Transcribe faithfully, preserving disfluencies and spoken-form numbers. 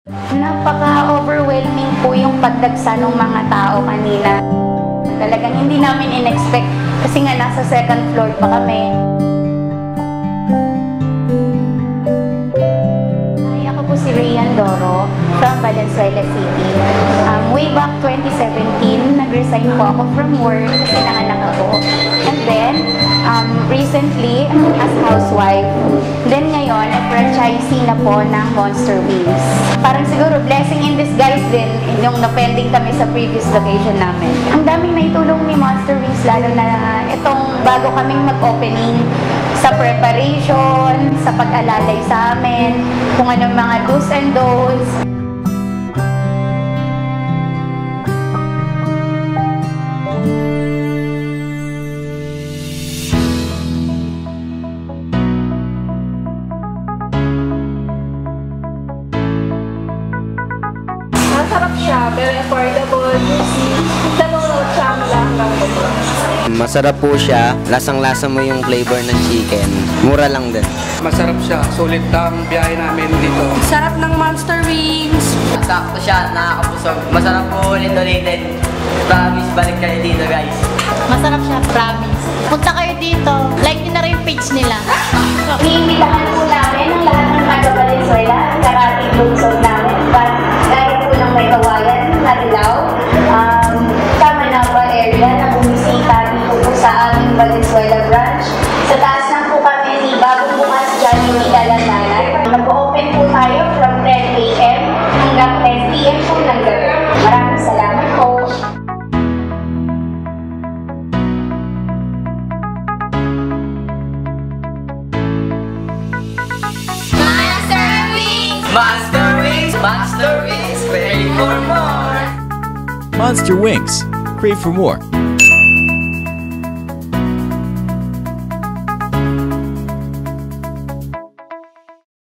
Napaka-overwhelming po yung pagdagsa ng mga tao kanina. Talagang hindi namin in-expect kasi nga nasa second floor pa kami. Ay, ako po si Rian Doro from Valenzuela City. Um, way back twenty seventeen, nag-resign po ako from work kasi nanganak ako. And then, um, recently, as housewife, then ngayon, nag-franchisee na po ng Monster Wings. Parang siguro blessing in disguise din yung napending kami sa previous location namin. Ang daming naitulong ni Monster Wings, lalo na itong bago kaming mag-opening, sa preparation, sa pag-alalay sa amin, kung anong mga do's and don'ts. Masarap siya, very affordable, juicy. Tanong siya mula hanggang buto. Masarap po siya, lasang-lasa mo yung flavor ng chicken. Mura lang din. Masarap siya, sulit ang biyahe namin dito. Sarap ng Monster Wings. Sakto siya, nakakabusog. Masarap po ulit ulitin. Promise, balik kayo dito guys. Masarap siya, promise. Punta kayo dito, like nyo na rin yung page nila. Iniimbitahan po namin ang lahat ng taga Valenzuela, ang karating lungsod namin, but gaya po ng may kawayan, Hatilaw, um, Kamanapa area na bumisita dito po sa aming Valenzuela branch. Sa taas lang po kami ni bagong bukas dyan yung Ilalandanan. Nag-open po tayo from ten A M hanggang ten P M po ng gabi. Maraming salamat po. Monster Wings! Monster Wings! Ready for more! Monster Wings. Crave for more.